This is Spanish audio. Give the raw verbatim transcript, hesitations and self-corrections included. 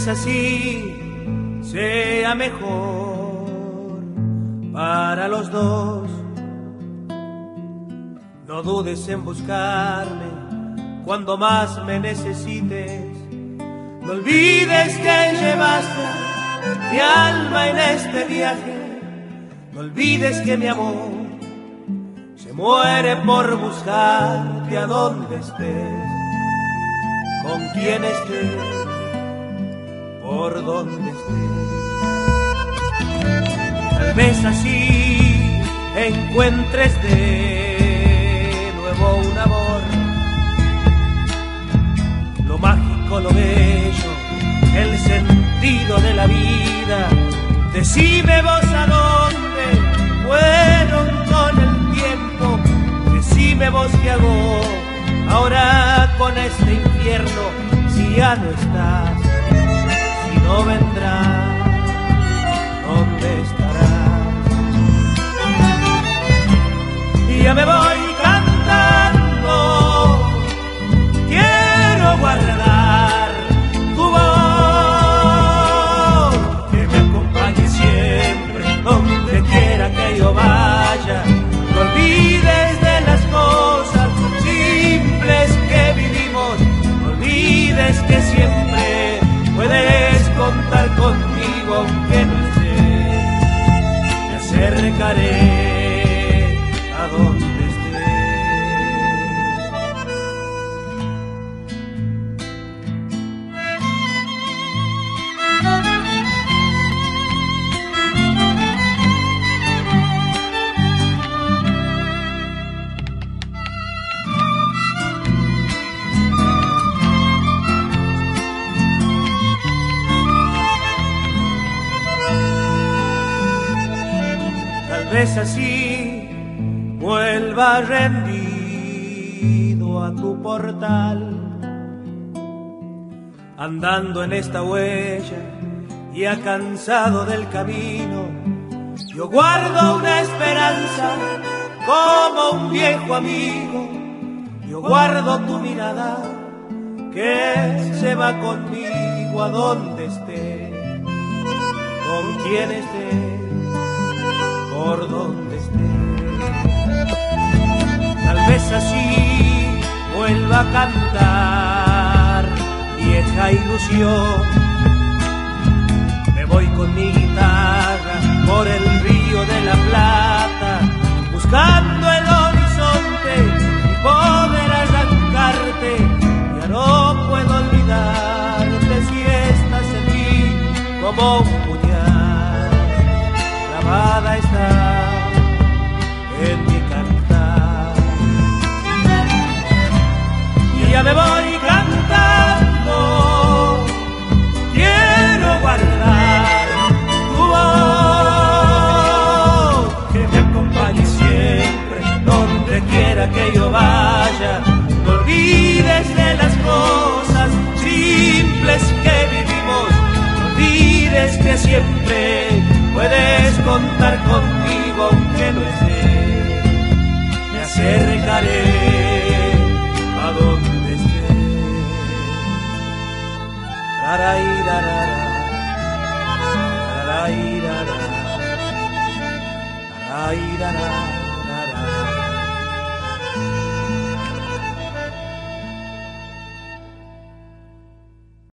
vez así sea mejor para los dos. No dudes en buscarme cuando más me necesites. No olvides que llevaste mi alma en este viaje. No olvides que mi amor se muere por buscarte a donde estés, con quien estés, por donde estés. Tal vez así encuentres de nuevo un amor, lo mágico, lo bello, el sentido de la vida. Decime vos a dónde fueron con el tiempo. Decime vos qué hago ahora con este infierno, si ya no estás, si no vendrás, ¿dónde estarás? Y ya me voy cantando, quiero guardar tu voz, que me acompañe siempre, donde quiera que yo vaya. No olvides de las cosas simples que vivimos, no olvides que siempre puedes contar conmigo, aunque no estés, me acercaré a donde tal vez así vuelva rendido a tu portal, andando en esta huella, ya cansado del camino. Yo guardo una esperanza como un viejo amigo. Yo guardo tu mirada que se va conmigo a donde esté, con quien esté, por donde esté. Tal vez así vuelva a cantar vieja ilusión. Me voy con mi guitarra por el río de la Plata, buscando el horizonte y poder arrancarte. Ya no puedo olvidarte si estás en mí como un puñal, clavada está en mi cantar. Y ya me voy cantando, quiero guardar tu voz, que me acompañe siempre, donde quiera que yo vaya. No olvides de las cosas simples que vivimos, no olvides que siempre puedes contar conmigo, aunque no estés, me acercaré a donde estés. Rarairarara, rarairarara, rarairarara.